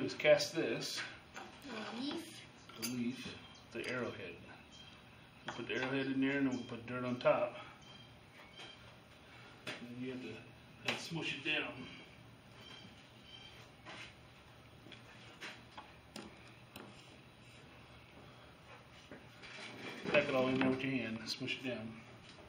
is cast this. The leaf. The arrowhead. We'll put the arrowhead in there and then we'll put dirt on top. And then you have to smush it down. Pack it all in there with your hand, smush it down.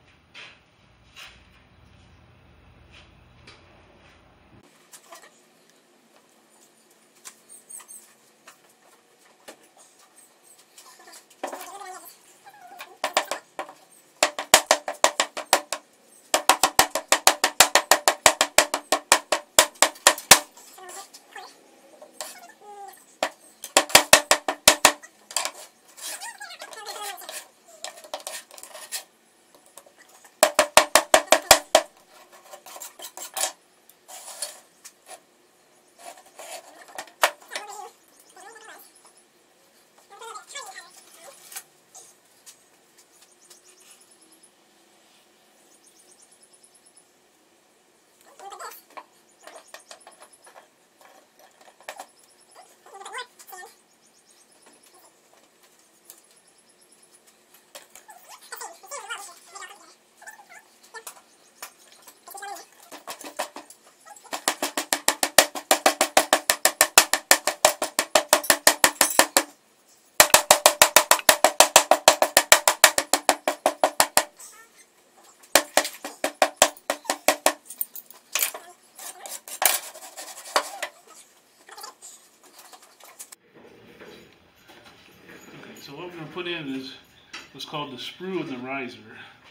So what we're going to put in is what's called the sprue and the riser.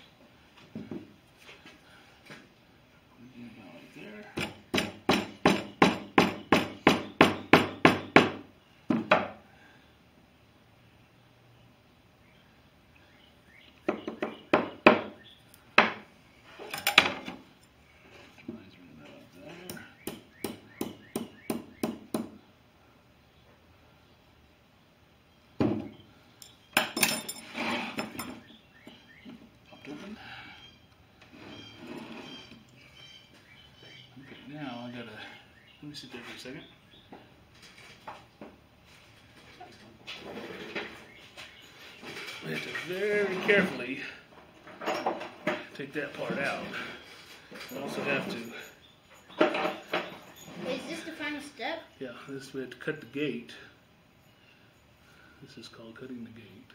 Right there. Now I gotta, let me sit there for a second. I have to very carefully take that part out. I also have to. Is this the final step? Yeah, this we have to cut the gate. This is called cutting the gate.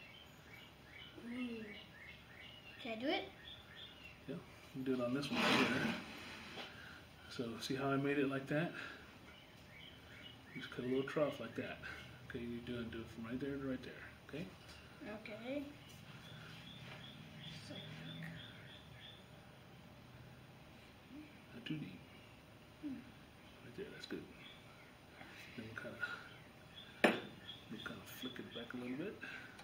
Ooh. Can I do it? Yeah, you can do it on this one right here. So see how I made it like that? Just cut a little trough like that. Okay, you do it from right there to right there. Okay? Okay. So, not too deep. Right there, that's good. Then we'll kind of flick it back a little bit.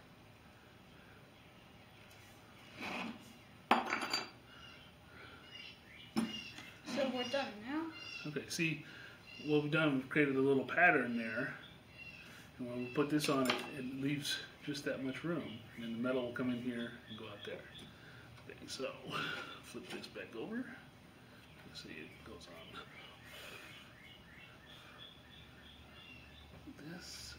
So we're done now? Okay, see what we've done, we've created a little pattern there. And when we put this on, it leaves just that much room. And then the metal will come in here and go out there. Okay, so flip this back over. Let's see, it goes on this.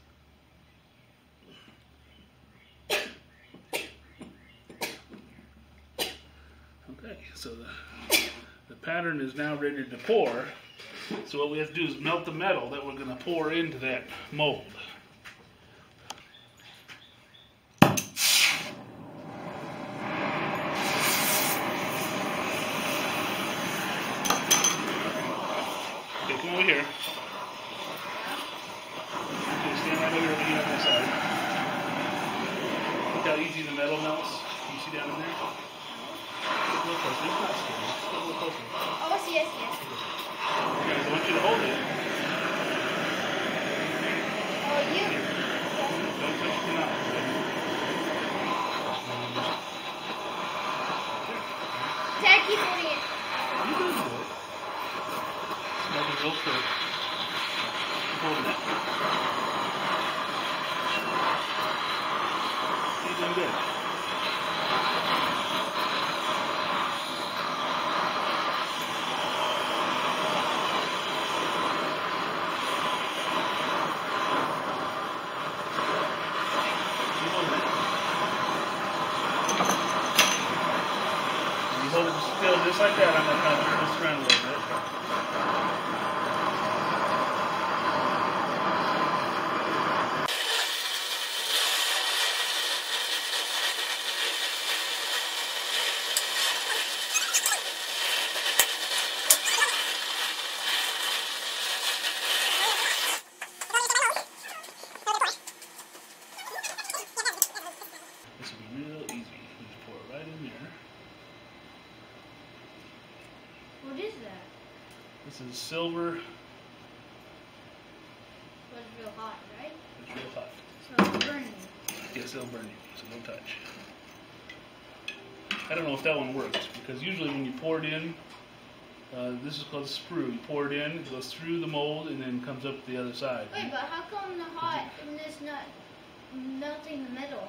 Okay, so the pattern is now ready to pour. So what we have to do is melt the metal that we're going to pour into that mold. Okay, come over here. Okay, stand right over here on the other side. Look how easy the metal melts. You see down in there? Look a little closer. It's not scary. Look a little closer. Oh, I see, I see, I see. Okay, so I want you to hold it. Oh, you? Don't touch the knob. Dad, keep holding it. You can do it. Smell the real quick. Keep holding it. You're doing good. just like that, I'm going to kind of turn this around a little bit. This will be real easy. Just pour it right in there. What is that? This is silver. But it's real hot, right? It's real hot. So it's burning. Yes, it'll burn you, so don't touch. I don't know if that one works, because usually when you pour it in, this is called a sprue. You pour it in, it goes through the mold, and then comes up the other side. Wait, but how come the hot and this not melting the metal?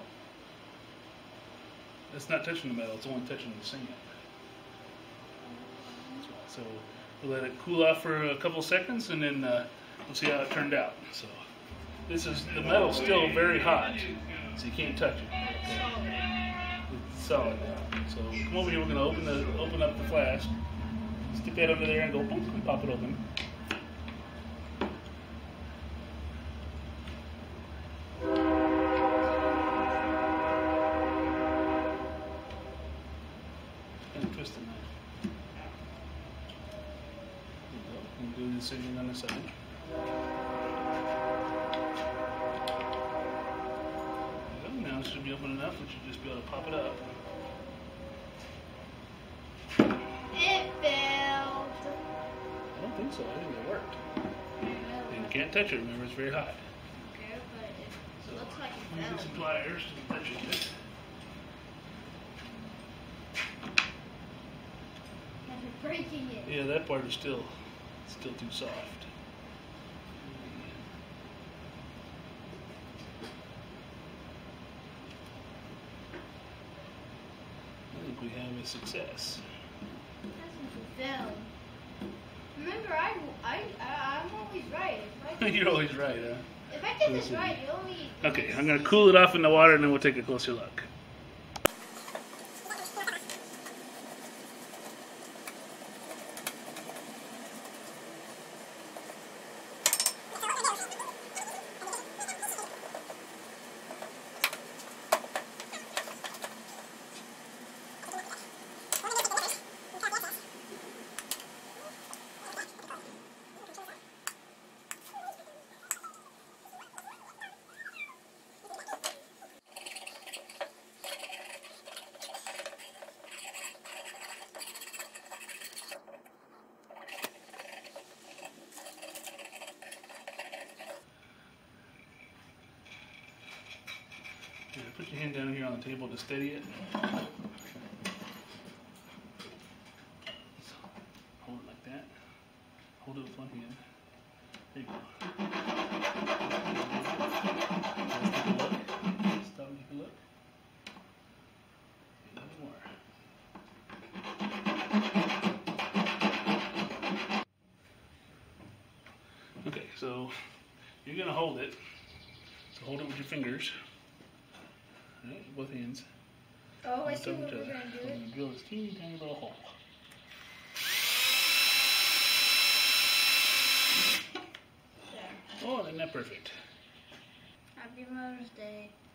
It's not touching the metal, it's only touching the sand. So we'll let it cool off for a couple seconds, and then we'll see how it turned out. So this is, the metal's still very hot, so you can't touch it. Okay? It's solid now. So come over here, we're going to open up the flask. Stick that under there and go boom, and pop it open. And twist the knife. There you go. And do the same thing on the side. There you go. Now it should be open enough, we should just be able to pop it up. It failed. I don't think so. I think it worked. And you can't touch it. Remember, it's very hot. Okay, but it looks like it Let me fell. get some pliers to touch it. After breaking it. Yeah, that part is still too soft. I think we have a success. Fell. Remember, I'm always right. You're always right, huh? If I get this right, you only. Okay, I'm going to cool it off in the water and then we'll take a closer look. Yeah, put your hand down here on the table to steady it. Hold it like that. Hold it with one hand. There you go. Take a look. Stop and take a look. And a little more. Okay, so you're going to hold it. So hold it with your fingers. Right, both hands. Oh, I see what we're going to do. We're going to drill this teeny tiny little hole. There. Oh, isn't that perfect? Happy Mother's Day.